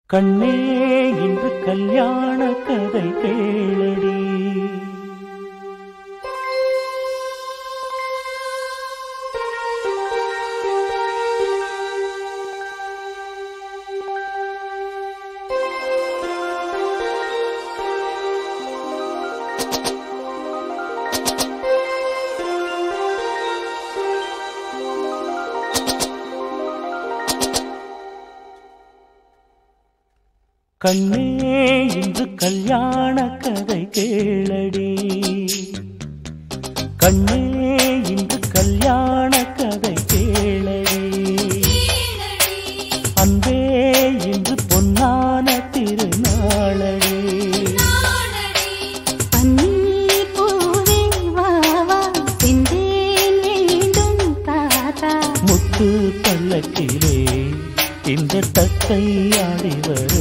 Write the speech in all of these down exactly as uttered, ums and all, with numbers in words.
கண்ணே இன்று கல்யாண கதை கேளடி. கண்ணே இன்று கல்யாண கதை கேளடி. கண்ணே இன்று கல்யாண கதை கேளடி. அன்பே இன்று பொன்னான திருநாளடி. முத்து பல்லக்கிலே இந்த தத்தை ஆடிவர்.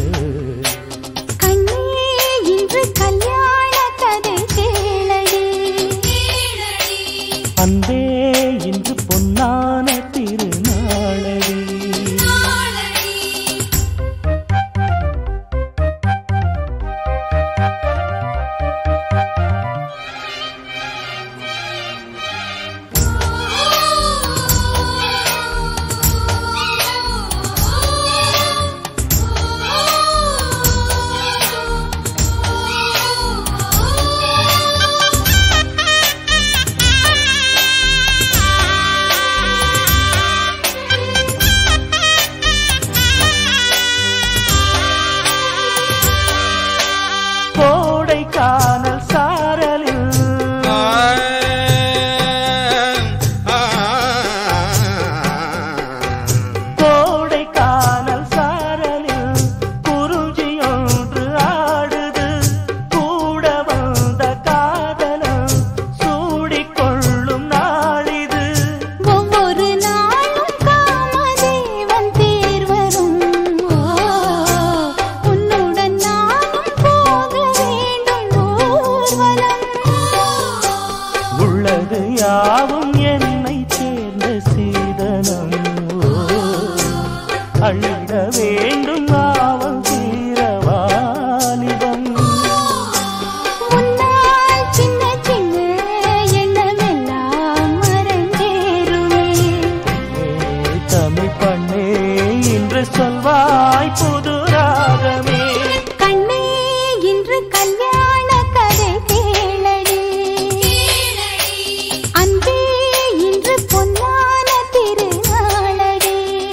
அன்பே இன்று பொன்னான திருநாளடி. கானல் சாரலில் கோடை கானல் சாரலில் குறிஞ்சியொன்று ஆடுது. கூட வந்த காதலம் சூடிக்கொள்ளும் நாளிது. ஒவ்வொரு நாளும் காமதேவன் தேர் வரும். உன்னுடன் நானும் போக உள்ளது யாவும் என்னை சேர்ந்த சீதனம். அள்ளிட வேண்டும் ஆவல் தீரவாலிபம். சின்ன சின்ன எண்ணமெல்லாம் மறைந்தேருமே. தமிழ் பண்ணே இன்று சொல்வாய் புது ராகமே. கண்ணே இன்று கல்யாண கதை கேளடி. அன்பே இன்று பொன்னான திருநாளடி.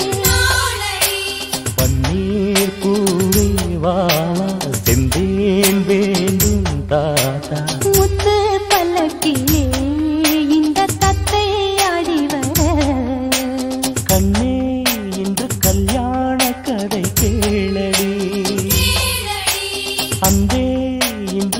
பன்னீர் பூவே வாழா செந்தேன் வேண்டும் தாத்தா. முத்து பல்லக்கிலே இந்த தத்தை ஆடிவர. கண்ணே இன்று கல்யாண கதை கேளடி. அன்பே இன்று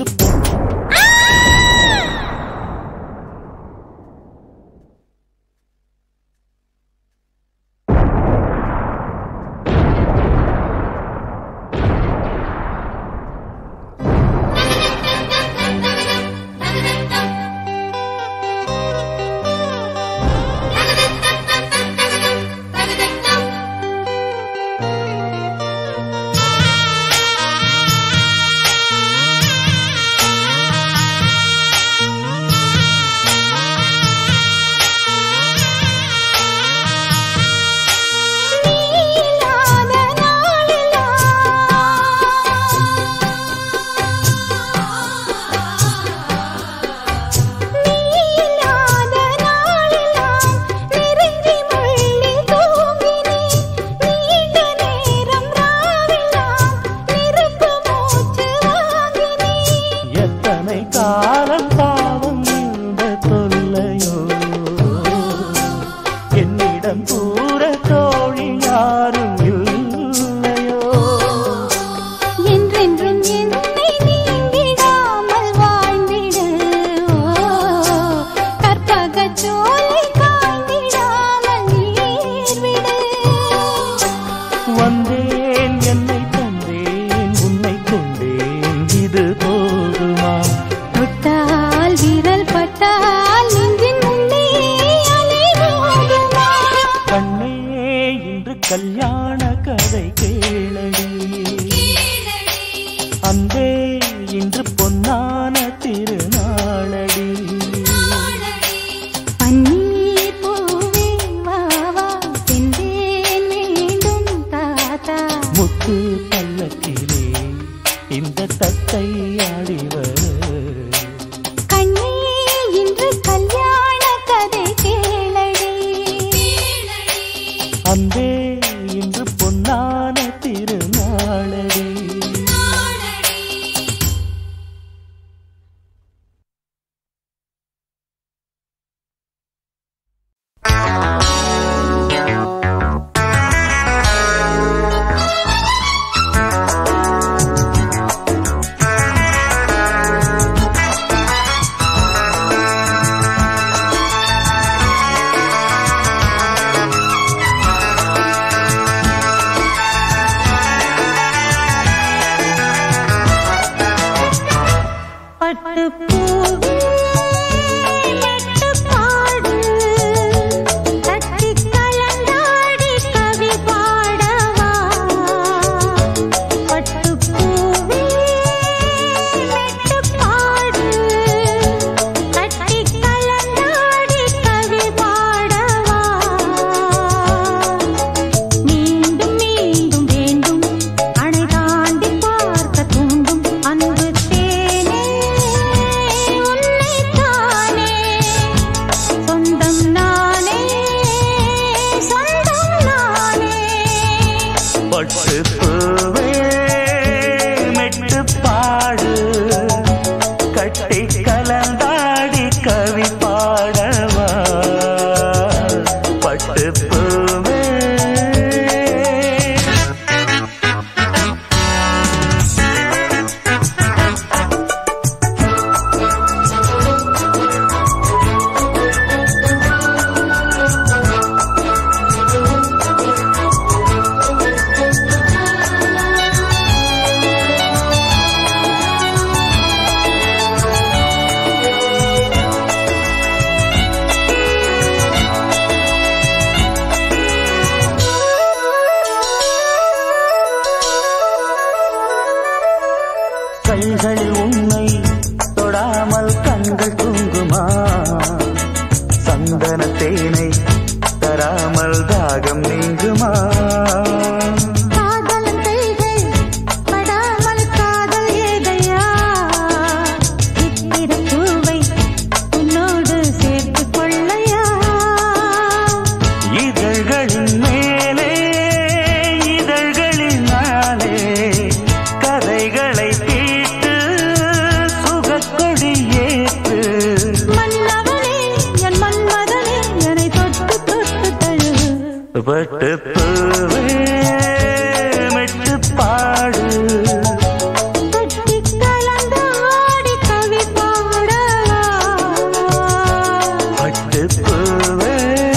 முத்து பல்லக்கிலே இந்த தத்தை ஆடிவர். கண்ணே இன்று கல்யாண கதை கேளடி. அன்பே இன்று பொன்னான திருநாளடி. கைகளில் உன்னை தொடாமல் கண்கள் தூங்குமா? சந்தன தேனை தராமல் தாகம் நீங்குமா? காதலன் கைகள் படாமல் காதல் ஏதையா? இத்திர பூவை உன்னோடு சேர்த்துக் கொள்ளையா? இதழ்களின் மேலே இதழ்களினாலே கதைகளை பட்டு பூவே மெட்டு பாடு கட்டி கலந்தாடி கவி பாடவா? பட்டு பூவே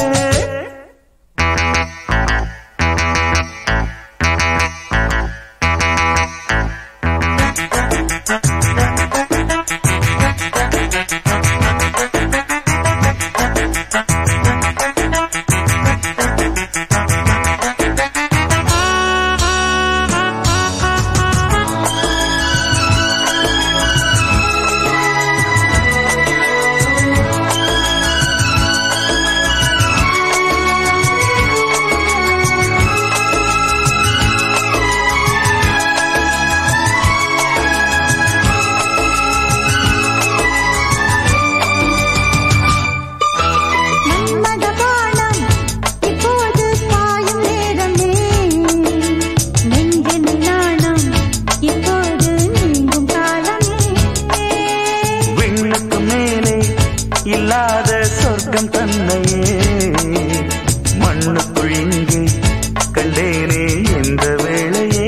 இல்லாத சொர்க்கம் தன்னையே மண்ணுக்குள் இங்கே கண்டேனே என்ற வேளையே.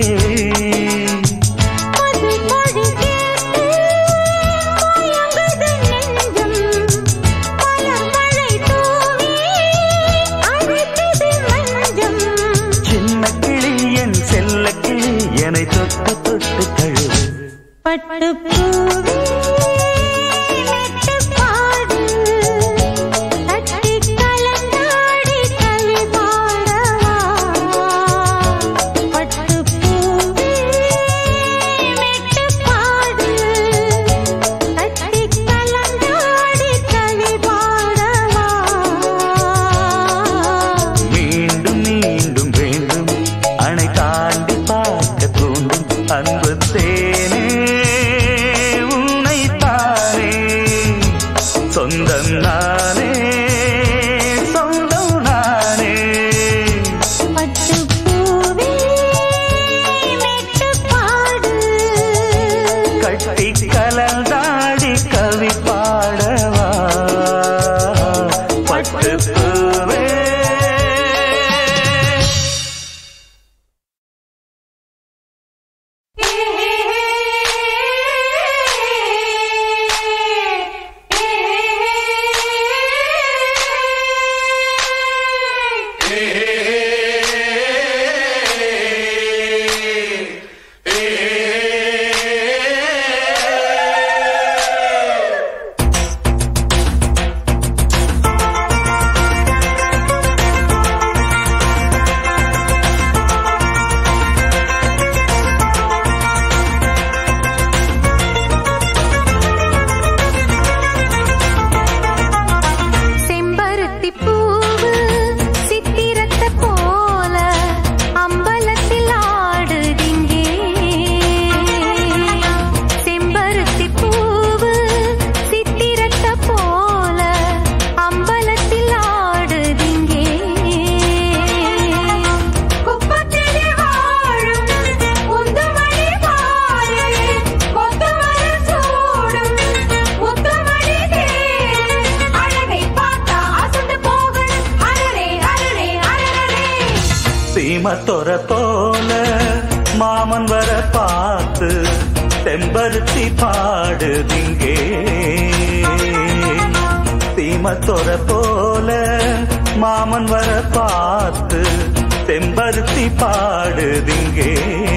சின்ன கிளி என் செல்ல கிளி என்னை தொட்டு தொட்டு தழுவு. பட்டு பூவே மீண்டும் மீண்டும் வேண்டும் அணை தாண்டி பா சீமத்தொர போல மாமன் வர பார்த்து செம்பருத்தி பாடுதிங்கே சீமத்தொர போல மாமன் வர பார்த்து செம்பருத்தி பாடுதிங்கே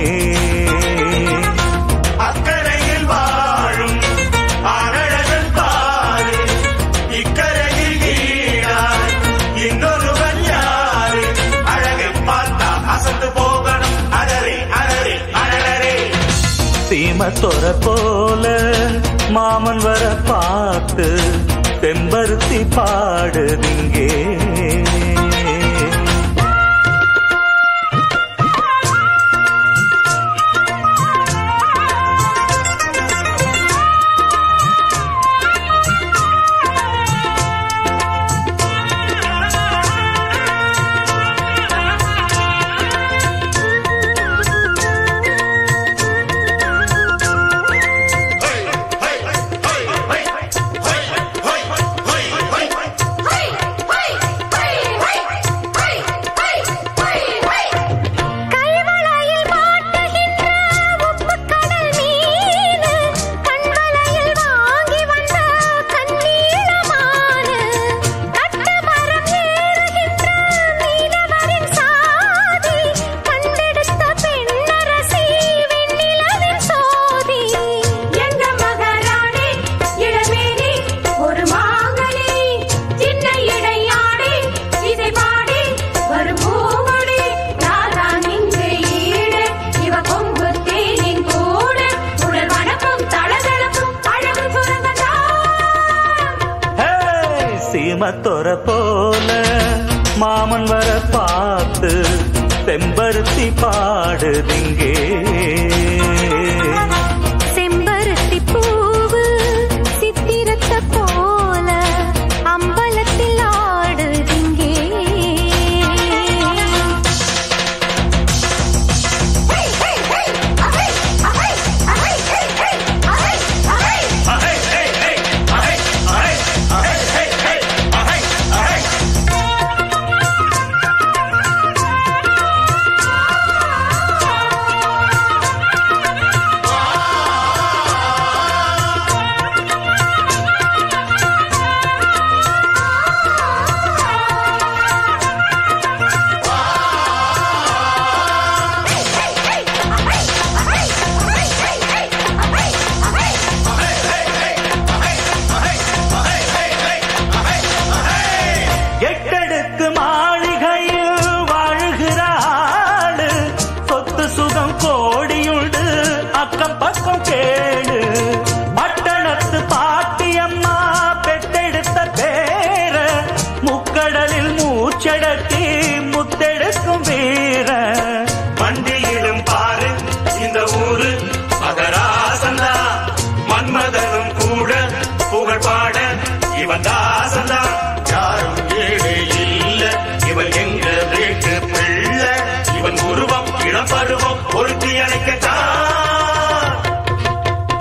அக்கரையில் வாழும் அழகன் பாரு இக்கரையில் ஈடார் இன்னொருவன் யாரு அழகை பார்த்தா அசந்து போகணும் அடரே அடரே அடரே சீமத்தொர போல மாமன் வர பார்த்து செம்பருத்தி பாடுதிங்கே சீமத்தொர போல மாமன் வர பார்த்து செம்பருத்தி பாடுதிங்கே செம்பருத்தி பூவு சித்திரத்தை போல அம்பலத்தில் ஆடுதிங்கே அக்கம் பக்கம் கேடு பட்டணத்து பாட்டியம்மா பெத்தெடுத்த பேர முக்கடலில் மூச்சடக்கி முத்தெடுக்கும் வீர மண்டியிலும் பாரு இந்த ஊரு மகராசந்தா மன்மதனும் கூட புகழ் பாட இவன் தாசந்தா யாரும் ஏழை இல்ல இவன் எங்க வீட்டு பிள்ளை இவன் உருவம் இளம் பருவம் பொருத்தி அணைக்கத்தான்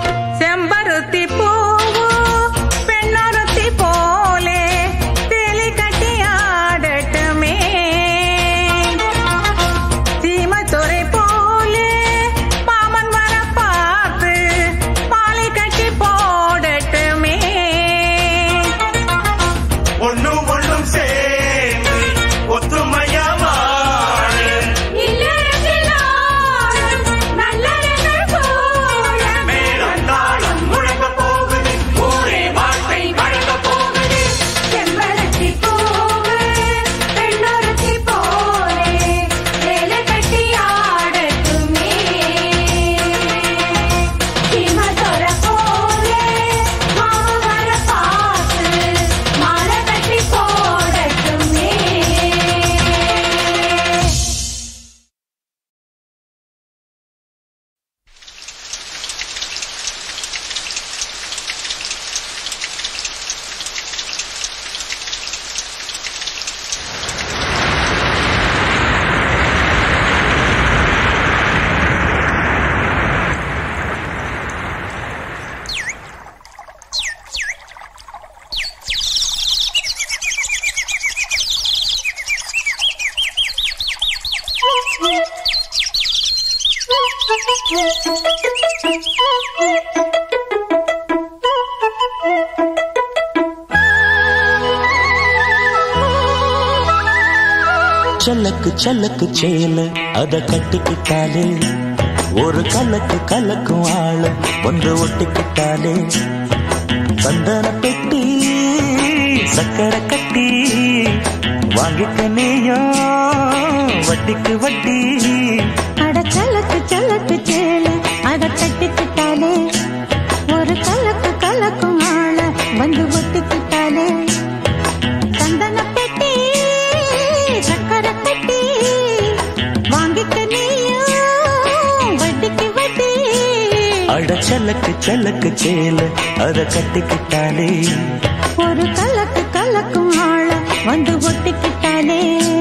சலக்கு சலக்கு சேல அத கட்டிக்கிட்டாலே ஒரு கலக்கு கலக்கும் ஆள வந்து ஒட்டிக்கிட்டாலே சந்தன பெட்டி சக்கரை கட்டி வாங்கிக்க நீயும் வட்டிக்கு வட்டி. அட சலக்கு சலக்கு சேல அத கட்டிக்கிட்டாலே ஒரு கலக்கு கலக்கும் ஆள வந்து ஒட்டிக்கிட்டாலே சந்தன பெட்டி சக்கரை கட்டி வாங்கிக்க நீயும் வட்டிக்கு வட்டி. அட சலக்கு சலக்கு சேல அத கட்டிக்கிட்டாலே ஒரு கலக்கு கலக்கும் ஆள வந்து ஒட்டிக்கிட்டாலே.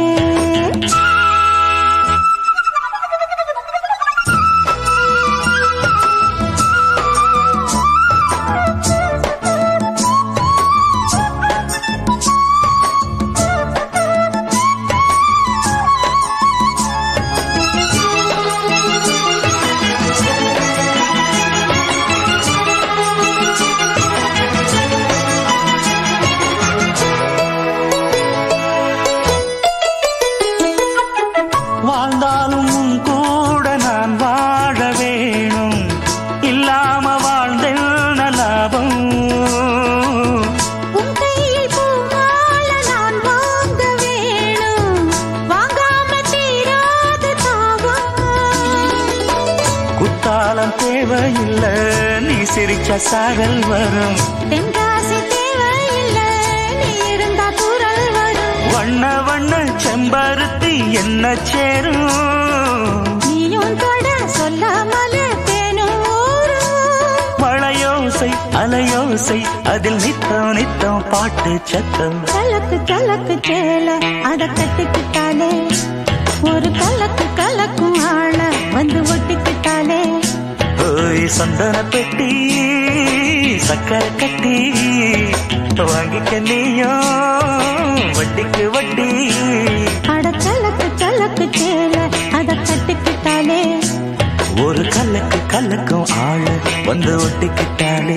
தேவையில்லை நீ சிரிச்ச சாரல் வரும் தென்காசி தேவையில்லை நீ இருந்தா தூரல் வரும். வண்ண வண்ண செம்பருத்தி என்ன சேரும் நீயும் தொட சொல்லாமல தேனூரும். மழையோசை அலையோசை அதில் நித்தம் நித்தம் பாட்டு சத்தம். கலக்கு கலக்கு சேல அத கட்டிக்கிட்டாலே ஒரு கலக்கு கலக்கும் ஆள வந்து ஒட்டிக்கிட்டாலே. சந்தன பெட்டி சக்கரை கட்டி வாங்கிக்க நீயும் வட்டிக்கு வட்டி. அட கலக்கு கலக்கு சேல அத கட்டிக்கிட்டாலே ஒரு கலக்கு கலக்கும் ஆள வந்து ஒட்டிக்கிட்டாலே.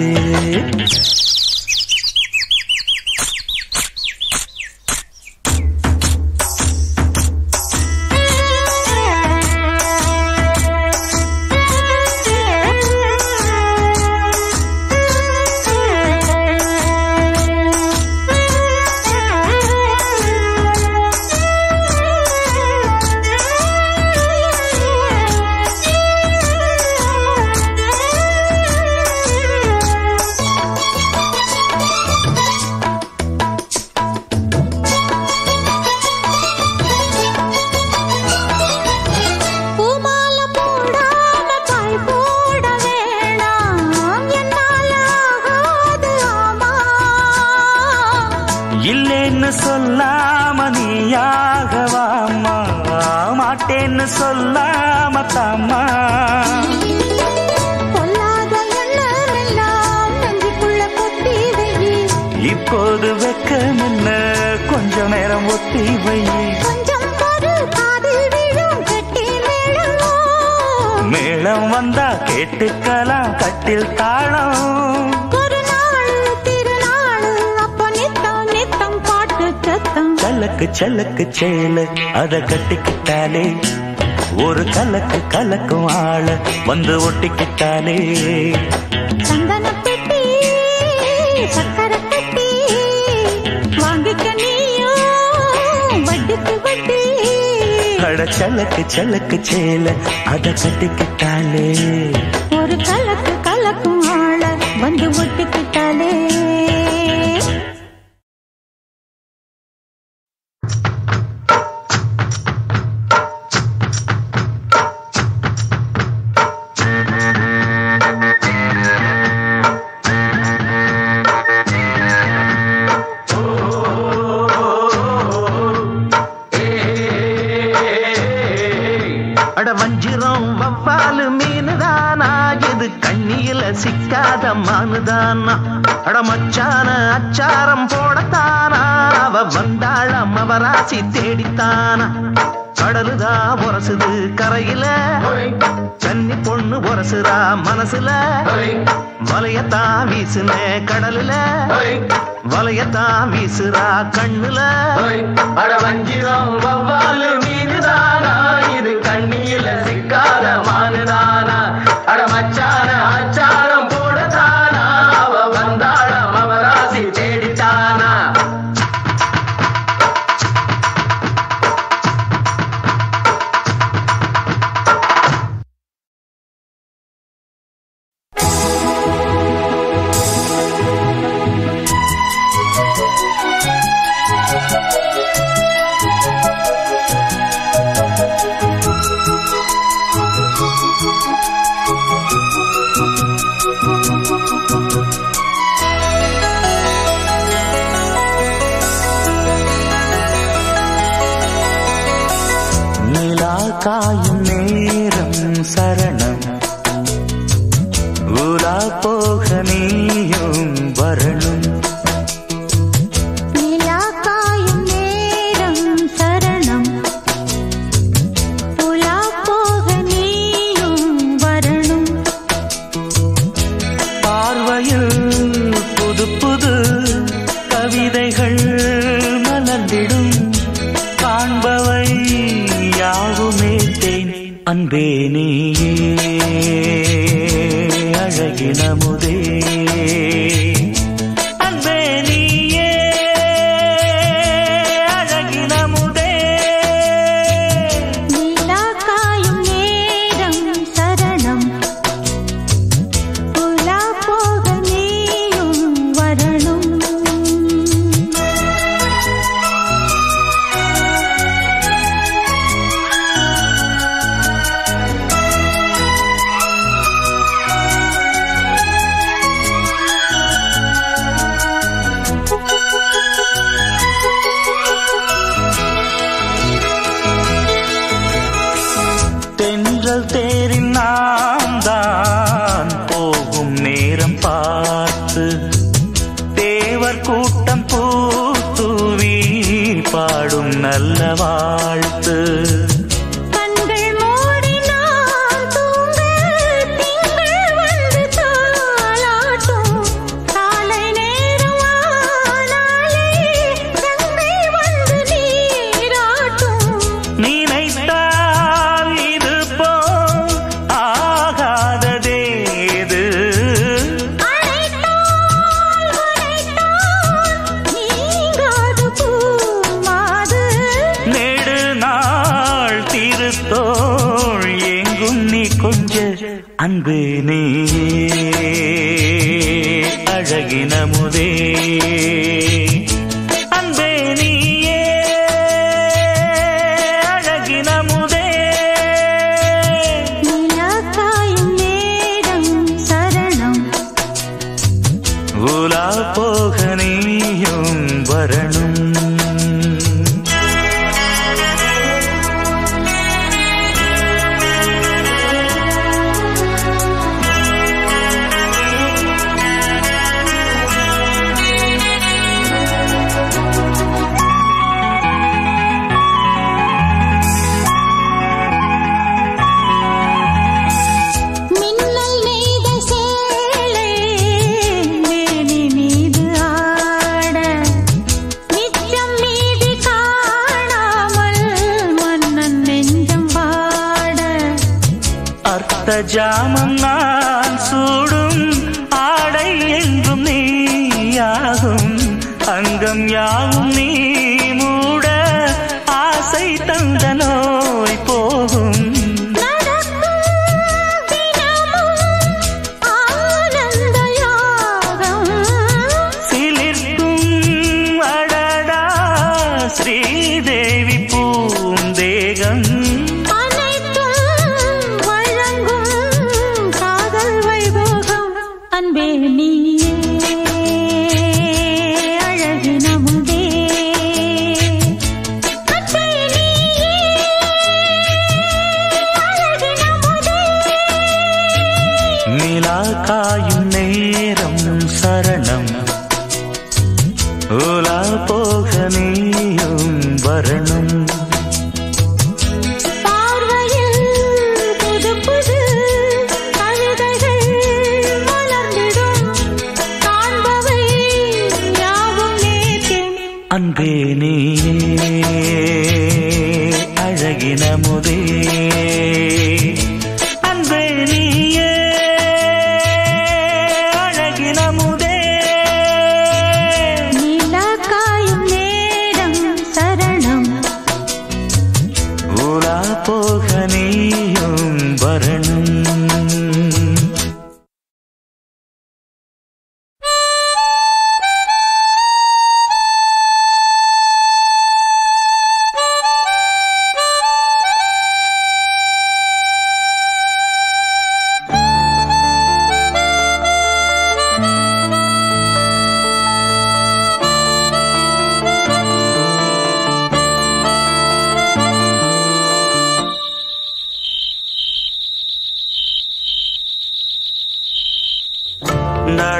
இல்லேன்னு சொல்லாம நீயாகவாமா மாட்டேன்னு சொல்லாம தாமா. பொல்லாத எண்ணமெல்லாம் நெஞ்சுக்குள்ள கொட்டி வை. இப்போது வெக்கம் என்ன கொஞ்ச நேரம் ஒத்தி வை. கொஞ்சம் பொறு காதில் விழும் கட்டி மேளம். மேளம் வந்தா கேட்டுக்கலாம் கட்டில் தாளம். சலக்கு சலக்கு சேல அத கட்டிக்கிட்டாலே ஒரு கலக்கு கலக்கும் ஆள வந்து ஒட்டிக்கிட்டாலே. சந்தன பெட்டி சக்கரை கட்டி வாங்கிக்க நீயும் வட்டிக்கு வட்டி. அட சலக்கு சலக்கு சேல அத கட்டிக்கிட்டாலே ஒரு கலக்கு கலக்கும் ஆள வந்து ஒட்டிக்கிட்டாலே. வஞ்சிரம் வவ்வாலு மீனுதானா இது கண்ணியில சிக்காத மானுதானா. அட மச்சான அச்சாரம் போடத்தானா அவ வந்தாளம் அவராசி தேடித்தானா. கடலுதா உரசுது கரையில கன்னி பொண்ணு உரசுதா மனசுல வலையத்தா வீசுன கடலுல வலையத்தா வீசுறா கண்ணுல அட வஞ்சிரம் வவ்வாலு மீதுதானா இது கண்ணியில சிக்காத மானுதானா அட மச்சான ஆச்சாரம் போடத்தானா அவ வந்தாளம் அவராசி தேடித்தானா காயும் நேரம் சரணம் ஊரா போக நீயும் வரணும் நிலா காயும் நேரம் சரணம் ஊரா போக நீயும் வரணும் பார்வையில் புது புது கவிதைகள் மலர்ந்திடும் காண்பவை யாவுமே தேன் அன்பே நீயே அழகினமுதே அன்பே நீயே அழகினமுதே நிலா காயும் நேரம் சரணம் ஊரா போக நீயும் வரணும் தென்றல் தேரில் நாம் தான் போகும் நேரம் பார்த்து தேவர் கூட்டம் பூத்தூவி பாடும் நல்ல வாழ்த்து கண்கள் மூடினால் தூங்க திங்கள் வந்து தாலாட்டும் காலை நேரம் ஆனாலே கங்கை வந்து நீராட்டும் நினைத்தால் இது போல் ஆகாததேது அழைத்தால் உரைத்தால் நீங்காது பூமாது நெடு நாள் திருத்தோள் எங்கும் நீ கொஞ்ச அன்பு நீ அழகினமுதே அன்பே நீயே அழகினமுதே நிலா காயும் நேரம் சரணம் ஊலா போக நீயும் வரணும் மின்னல் நெய்த சேலை மேனி மீது ஆட நிச்சம் மீதி காணாமல் மன்னன் நெஞ்சம் பாட அர்த்த ஜாமம் நான் சூடும் ஆடை என்றும் நீயாகும் அங்கம் யாவும் நீ மூட ஆசை தந்த நோய் போகும் நடக்கும் தினமும் ஆனந்த யாகம் சிலிர்க்கும் அடடா ஸ்ரீதேவி பூந்தேகம் அனைத்தும் வழங்கும் காதல் வைபோகம் அன்பே நீயே அழகினமுதே அன்பே நீயே அழகினமுதே நிலா காயும் நேரம் சரணம் ஊலா போக நீயும் வரணும்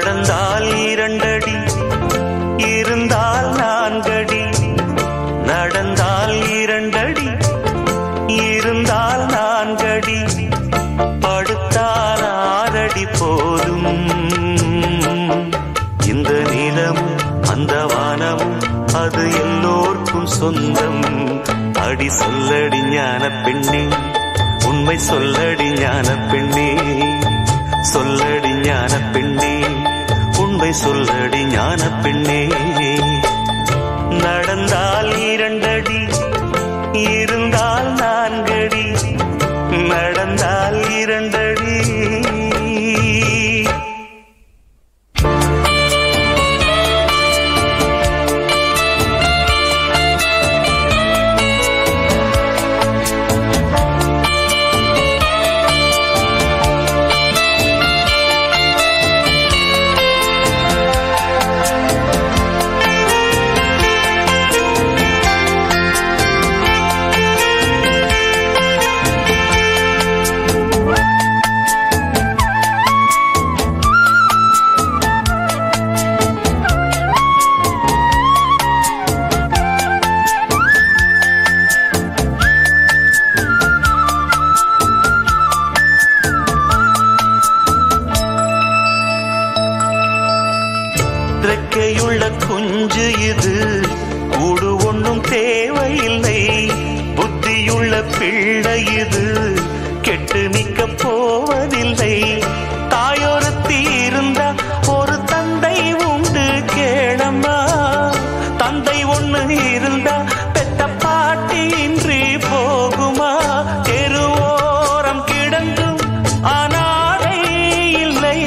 நடந்தால் இரண்டடி இருந்தால் நான்கடி நடந்தால் இரண்டடி இருந்தால் நான்கடி படுத்தால் ஆறடி போதும் இந்த நிலமும் அந்த வானமும் அது எல்லோர்க்கும் சொந்தம் அடி சொல்லடி ஞான பெண்ணே உண்மை சொல்லடி ஞான பெண்ணே சொல்லடி ஞான பெண்ணே உண்மை சொல்லடி ஞான பெண்ணே நடந்தால் இரண்டடி இருந்தால் நான்கடி நடந்தால் இரண்டடி ரெக்கையுள்ள குஞ்சு இது கூடு ஒன்றும் தேவையில்லை புத்தியுள்ள பிள்ளை இது கெட்டு நிற்க போவதில்லை தாயொருத்தி இருந்தா ஒரு தந்தை உண்டு கேளம்மா தந்தை ஒண்ணு இருந்தா பெத்த பாட்டி இன்றி போகுமா தெருவோரம் கிடந்தும் அனாதை இல்லை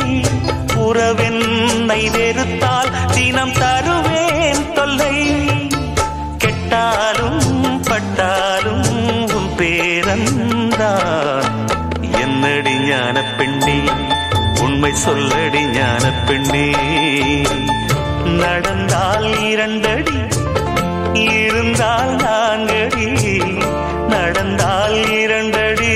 உறவென்னை வெறுத்தால் தினம் தருவேன் தொல்லை கெட்டாலும் பட்டாலும் உன் பேரந்தான் என்னடி ஞான பெண்ணே உண்மை சொல்லடி ஞான பெண்ணே நடந்தால் இரண்டடி இருந்தால் நான்கடி நடந்தால் இரண்டடி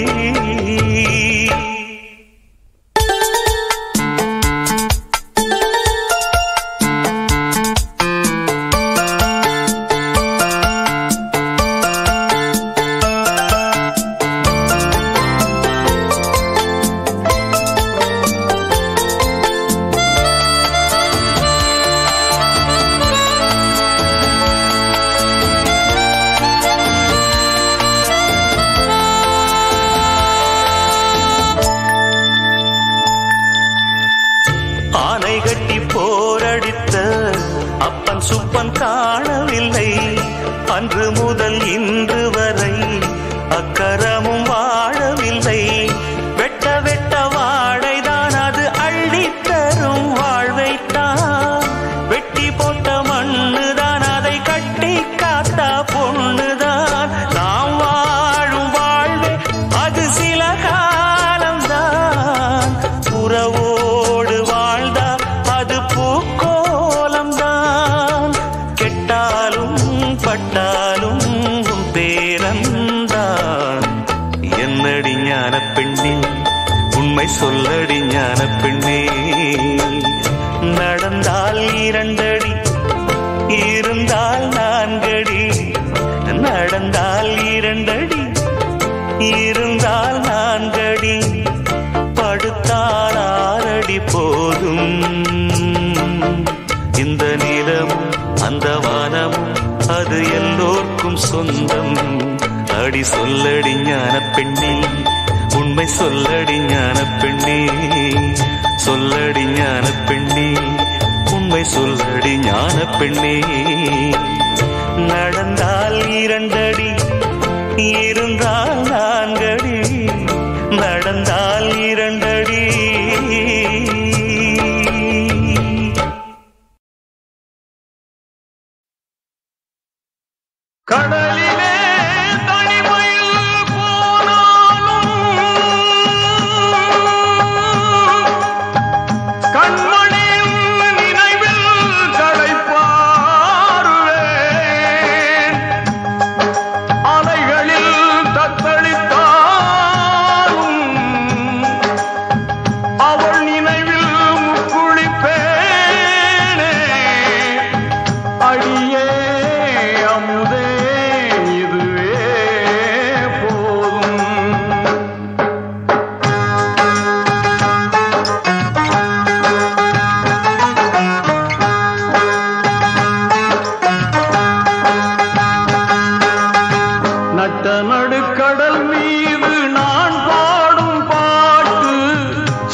ஆனை கட்டி போரடித்த அப்பன் சுப்பன் காணவில்லை அன்று முதல் இன்று வரை அக்கரமும் வாழவில்லை வெட்ட வெட்ட வாடைதான் அது அள்ளித்தரும் வாழ்வைத்தான் வெட்டி போட்ட மண்ணுதான் அதை கட்டி காத்தா பொண்ணுதான் நாம் வாழும் வாழ்வே அது சில காலம்தான் உறவோடு வாழ்ந்தா அது பூக்கோலம்தான் கெட்டாலும் பட்டாலும் பேரந்தான் என்னடி ஞான பெண்ணே உண்மை சொல்லடி ஞான பெண்ணே நடந்தால் இரண்டடி இருந்தால் நான்கடி நடந்தால் இரண்டடி இருந்தால் நான்கடி படுத்தால் ஆறடி போதும் இந்த நிலமும் அந்த வானமும் அது எல்லோர்க்கும் சொந்தம் அடி சொல்லடி ஞான பெண்ணே உண்மை சொல்லடி ஞான பெண்ணே சொல்லடி ஞான பெண்ணே உண்மை சொல்லடி ஞான பெண்ணே நடந்தால் இரண்டடி இருந்தால் நான்கடி நடந்தால் இரண்டடி கடலிலே தனிமையில் போனாலும் கண்மணியின் நினைவில் களைப்பாருவேன் அலைகளில் தத்தளித்தாலும் அவள் நினைவில் முக்கு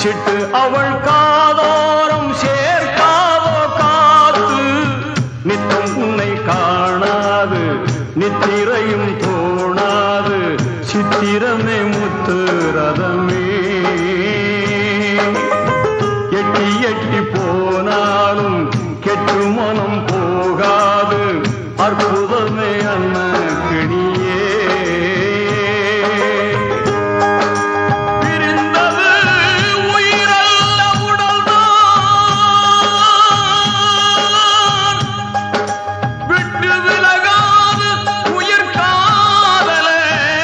சிட்டு அவள் காதோரம் சேர்க்காதோ காத்து நித்தம் உன்னை காணாது நித்திரையும் தோணாது சித்திரமே முத்து ரதமே எட்டி எட்டி போனாலும் கெட்டு மனம் போகாது அற்புதமே அண்ண கிணியே பிரிந்தது உயிரல்ல உடல்தான் விட்டு விலகாது உயிர் காதலே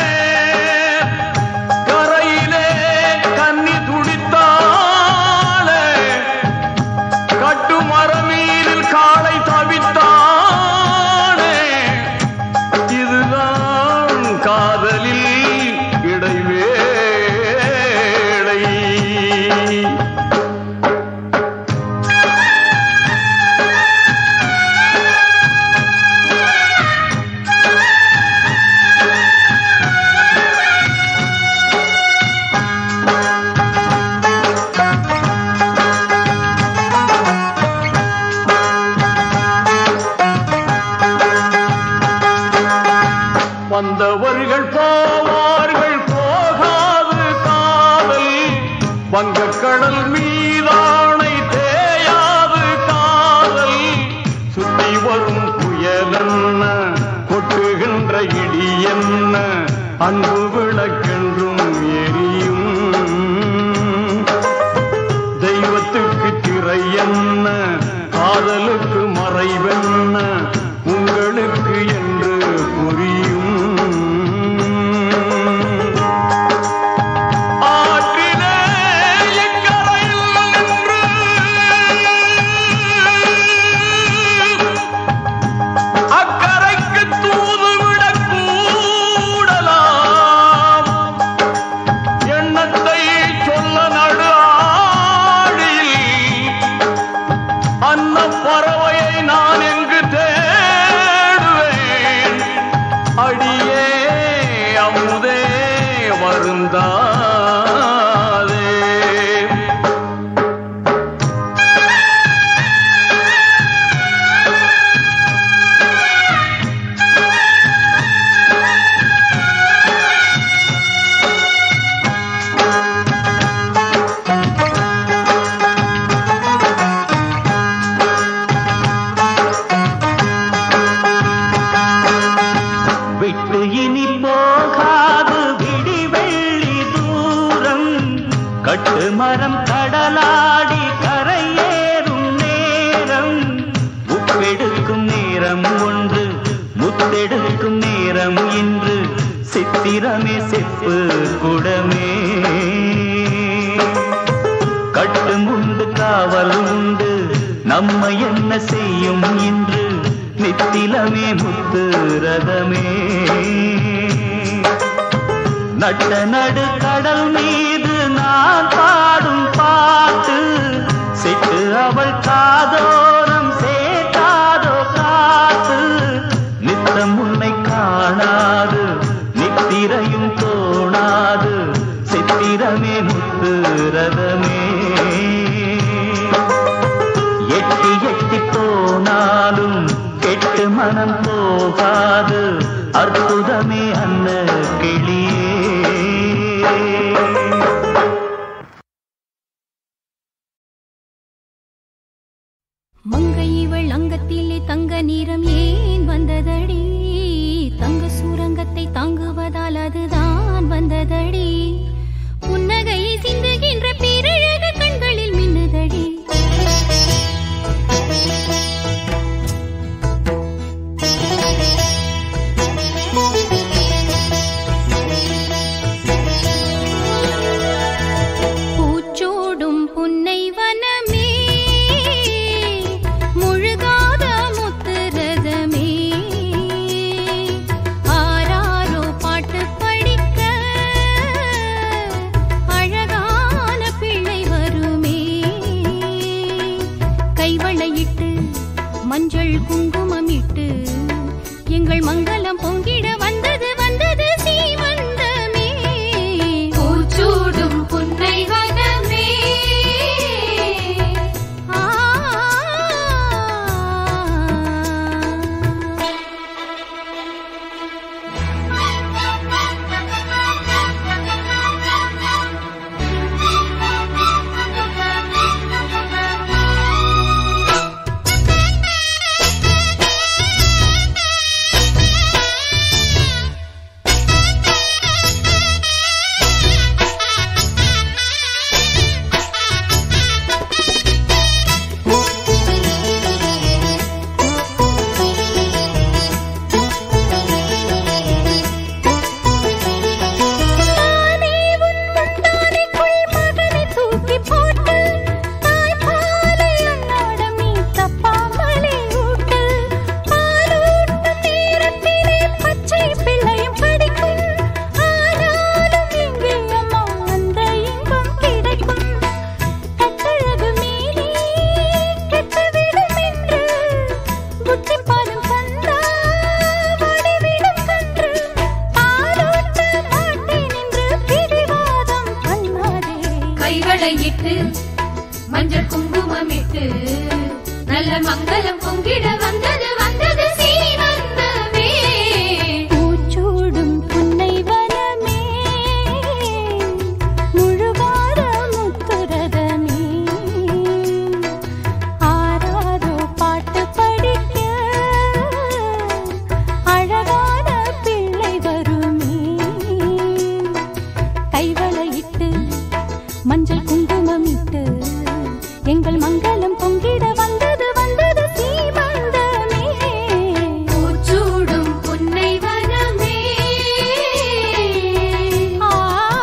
கரையிலே கன்னி துடித்தாளே கட்டு மரமீரில் காளை தவித்தானே இதுதான் காதலில் இடைவேளை வந்தவர்கள் போவார்கள் போகாது காதல் வங்கக்கடல் மீதானை தேயாது காதல் சுத்தி வரும் புயலென்ன கொட்டுகின்ற இடி என்ன அன்பு விளக்கென்றும் எரியும் தெய்வத்துக்கு திரை என்ன காதலுக்கு மறைவென்ன உங்களுக்கு என்று புரியும் ஆற்றிலே எக்கரையில் நின்று அக்கரைக்கு தூது விடக் கூடலாம் எண்ணத்தை சொல்ல நடு ஆழியில் அன்ன பறவையை நான் எங்கு தேடுவேன் அடியே அமுதே வருந்தாதே விட்டு இனி போகாது விடி வெள்ளி தூரம் கட்டு மரம் கடலாடி கரையேறும் நேரம் உப்பெடுக்கும் நேரம் ஒன்று முத்தெடுக்கும் நேரம் இன்று சித்திரமே செப்பு குடமே கட்டும் உண்டு காவலும் உண்டு நம்மை என்ன செய்யும் இன்று நித்திலமே முத்து ரதமே நட்ட நடு கடல் மீது நான் பாடும் பாட்டு சிட்டு அவள் காதோரம் சேர்க்காதோ காத்து நித்தம் உன்னை காணாது நித்திரையும் தோணாது சித்திரமே முத்து ரதமே எட்டி எட்டி போனாலும் கெட்டு மனம் போகாது அற்புதமே அன்ன கிளியே மங்கை இவள் அங்கத்திலே தங்க நிறம் ஏன் வந்ததடி தங்க சூரங்கத்தை தாங்குவதால் அதுதான் வந்ததடி புன்னகையை சிந்துகின்ற பேரழக கண்களில் மின்னுதடி பூச்சோடும் புன்னை வனமே முழுகாத முத்து ரதமே ஆராரோ பாட்டு படிக்க அழகான பிள்ளை வருமே கைவளையிட்டு மஞ்சள் குங்குமமிட்டு எங்கள் மங்களம் பொங்கிட வந்தது வந்தது சீமந்தமே பூச்சூடும் புன்னை வனமே கைகளை இட்டு மஞ்சள் குங்குமமிட்டு நல்ல மங்களம் பொங்கிட வந்தது வந்தது சீமந்தமே. பூச்சூடும் புன்னை வனமே முழுவார முத்துரதமே ஆராரோ பாட்டு படிக்க அழகான பிள்ளை வருமே. கைவளையிட்டு மஞ்சள் குங்குமமிட்டு எங்கள் மங்களம் பொங்கிட வந்தது வந்தது சீமந்தமே. பூச்சூடும் புன்னை வனமே ஆ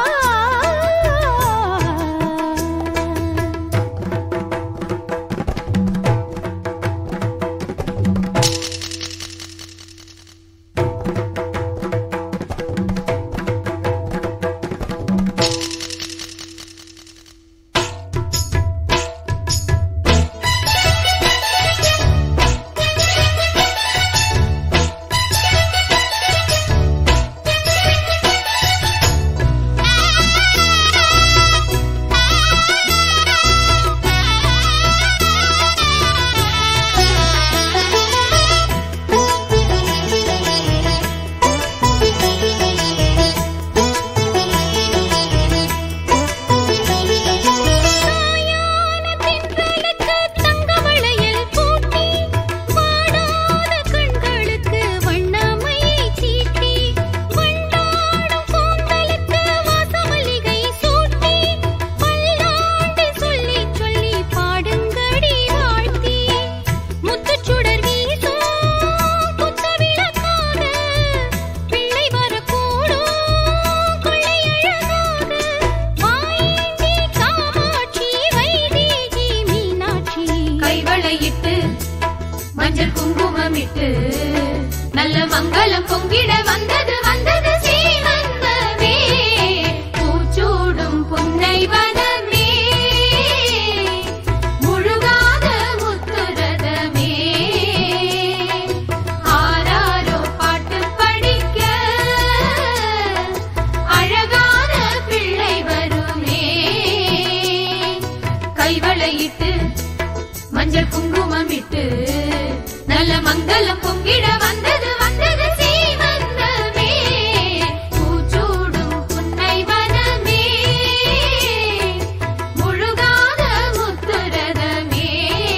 மஞ்சள் குங்குமமிட்டு நல்ல மங்களம் பொங்கிட வந்தது வந்தது சீமந்தமே. பூச்சூடும் புன்னை வனமே முழுகாத முத்துரதமே ஆராரோ பாட்டு படிக்க அழகான பிள்ளை வருமே. கைவளையிட்டு மஞ்சள் குங்குமமிட்டு நல்ல மங்களம் பொங்கிட வந்தது வந்தது சீமந்தமே. பூச்சூடும் புன்னை வனமே முழுகாத முத்துரதமே.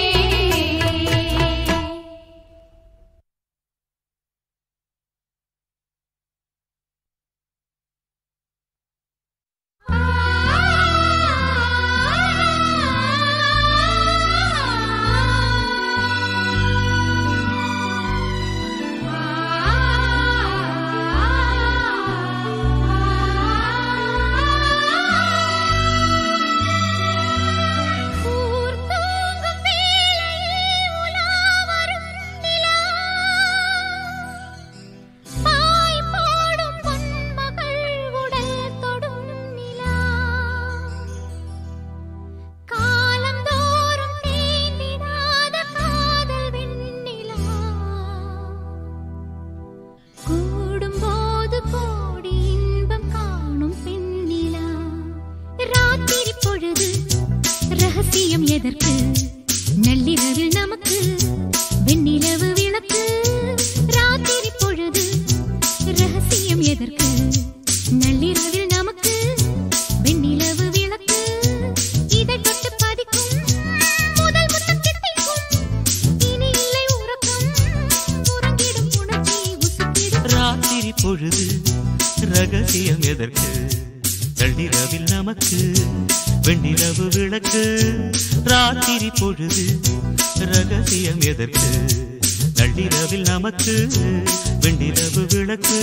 ரகசியம் எதற்கு நள்ளிரவில் நமக்கு வெண்ணிலவு விளக்கு. ராத்திரி பொழுது ரகசியம் எதற்கு நள்ளிரவில் நமக்கு வெண்ணிலவு விளக்கு. இதை தொட்டு பதிக்கும் முதல் முத்தம் தித்திக்கும் இனி இல்லை உறக்கம் உறங்கிடும் உணர்ச்சி உசுப்பிடும். ராத்திரி பொழுது ரகசியம் எதற்கு நள்ளிரவில் நமக்கு வெண்ணிலவு விளக்கு. ராத்திரி பொழுது ரகசியம் எதற்கு நள்ளிரவில் நமக்கு வெண்ணிலவு விளக்கு.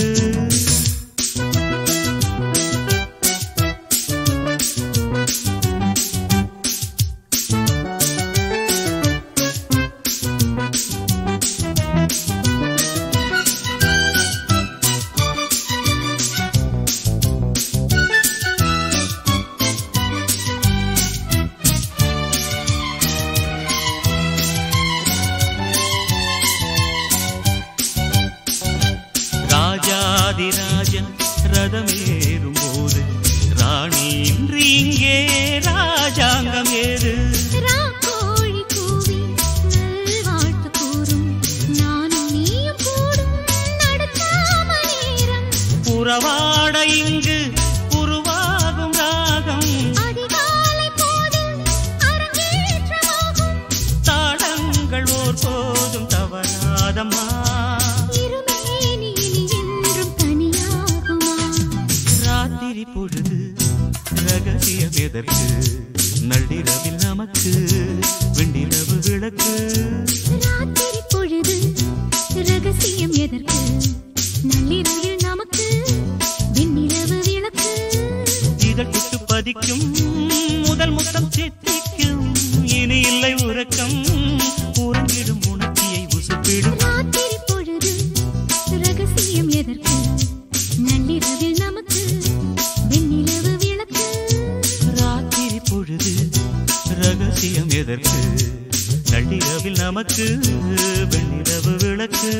எதற்கு நள்ளிரவில் நமக்கு வெண்ணிலவு விளக்கு ராத்திரி பொழுது ரகசியம் எதற்கு நள்ளிரவில் நமக்கு வெண்ணிலவு விளக்கு இதழ் குட்டு பதிக்கும் முதல் முத்தம் சித்திக்கும் இனி இல்லை உறக்கம் உறங்கிடும் உணர்ச்சியை உசுப்பிடும் ராத்திரி பொழுது ரகசியம் எதற்கு நள்ளிரவில் நமக்கு வெண்ணிலவு விளக்கு ராத்திரி பொழுது ரகசியம் எதற்கு நள்ளிரவில் நமக்கு வெண்ணிலவு விளக்கு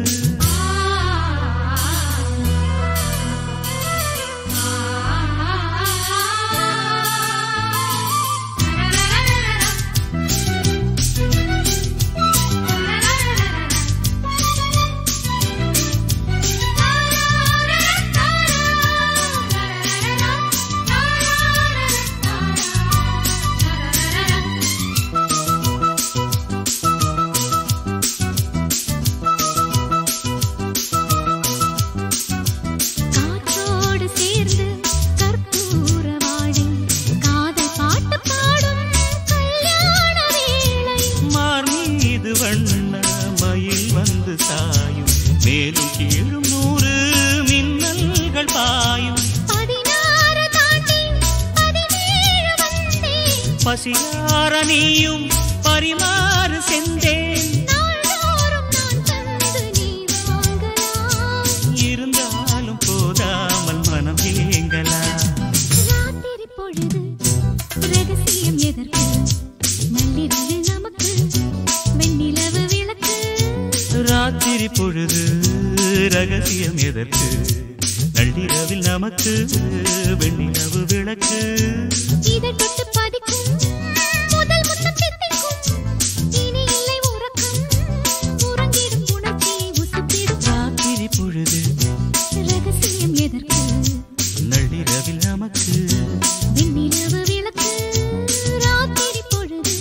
மேலும் கீழும் நூறு மின்னல்கள் பாயும் பதினாறு தாண்டி பதினேழு வந்தேன் பசியார நீயும் பரிமாறு சென்றேன் நாள்தோறும் நான் தந்து நீ வாங்கலாம் இருந்தாலும் போதாமல் மனம் ஏங்கலாம் ராத்திரி பொழுது ரகசியம் எதற்கு நள்ளிரவில் நமக்கு வெண்ணிலவு விளக்கு ராத்திரி பொழுது ரகசியம் எதற்கு நள்ளிரவில் நமக்கு வெண்ணிலவு விளக்கு இதழ் தொட்டு பதிக்கும் முதல் முத்தம் தித்திக்கும் இனி இல்லை உறக்கம் உறங்கிடும் உணர்ச்சியை உசுப்பிடும் ராத்திரி பொழுது ரகசியம் எதற்கு நள்ளிரவில் நமக்கு வெண்ணிலவு விளக்கு ராத்திரி பொழுது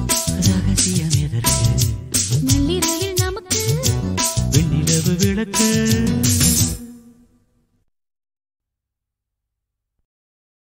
ரகசியம் எதற்கு நள்ளிரவில் நமக்கு வெண்ணிலவு விளக்கு